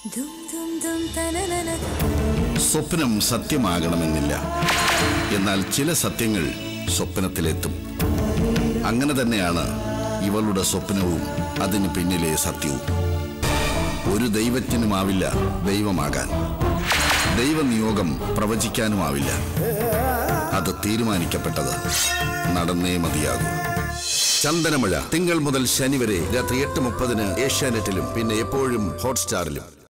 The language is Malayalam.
സ്വപ്നം സത്യമാകണമെന്നില്ല, എന്നാൽ ചില സത്യങ്ങൾ സ്വപ്നത്തിലെത്തും. അങ്ങനെ തന്നെയാണ് ഇവളുടെ സ്വപ്നവും അതിന് പിന്നിലെ സത്യവും. ഒരു ദൈവജ്ഞനുമാവില്ല ദൈവമാകാൻ, ദൈവനിയോഗം പ്രവചിക്കാനുമാവില്ല. അത് തീരുമാനിക്കപ്പെട്ടത് നടന്നേ മതിയാകൂ. ചന്ദനമഴ തിങ്കൾ മുതൽ ശനി വരെ രാത്രി 8:30 ഏഷ്യാനെറ്റിലും പിന്നെ എപ്പോഴും ഹോട്ട്സ്റ്റാറിലും.